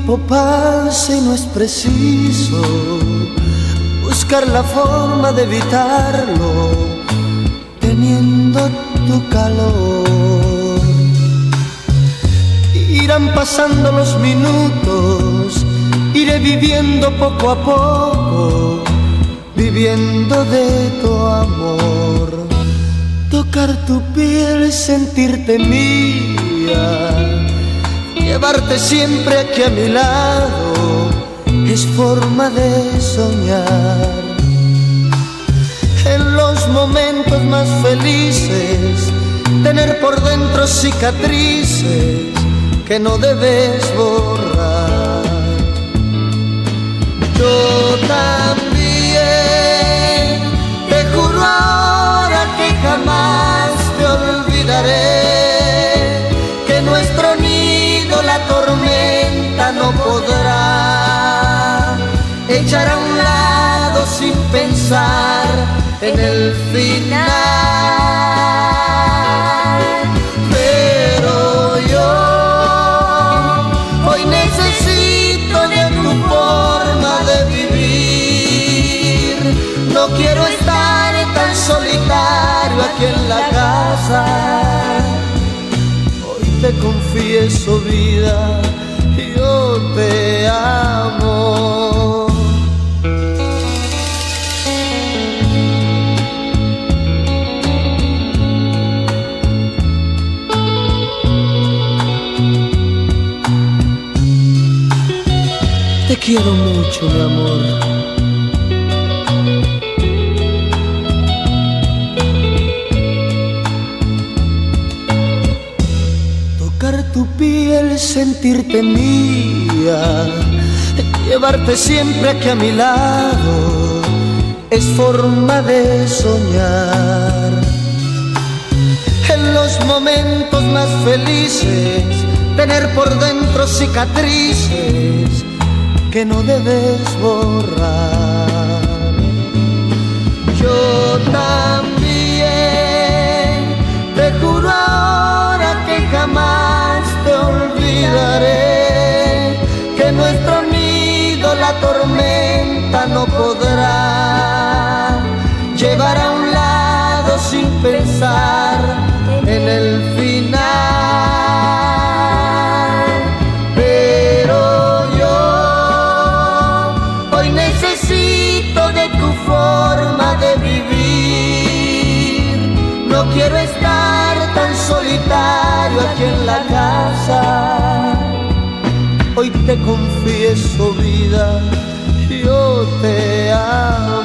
tiempo pasa y no es preciso buscar la forma de evitarlo, teniendo tu calor. Irán pasando los minutos, iré viviendo poco a poco, viviendo de tu amor. Tocar tu piel, sentirte mía, llevarte siempre aquí a mi lado, es forma de soñar. En los momentos más felices, tener por dentro cicatrices que no debes borrar. Yo también te juro ahora que jamás te olvidaré, que nuestro nido la tormenta no podrá echar a un lado sin pensar en el final. Pero yo hoy necesito de tu forma de vivir. No quiero estar tan solitario aquí en la casa. Hoy te confieso, vida, yo te amo. Te quiero mucho, mi amor. Tocar tu piel, sentirte mía, llevarte siempre aquí a mi lado, es forma de soñar. En los momentos más felices, tener por dentro cicatrices que no debes borrar. Yo también te juro ahora que jamás te olvidaré, que nuestro nido la tormenta no podrá llevar a un lado sin pensar en el final. Forma de vivir, no quiero estar tan solitario aquí en la casa. Hoy te confieso, vida, yo te amo.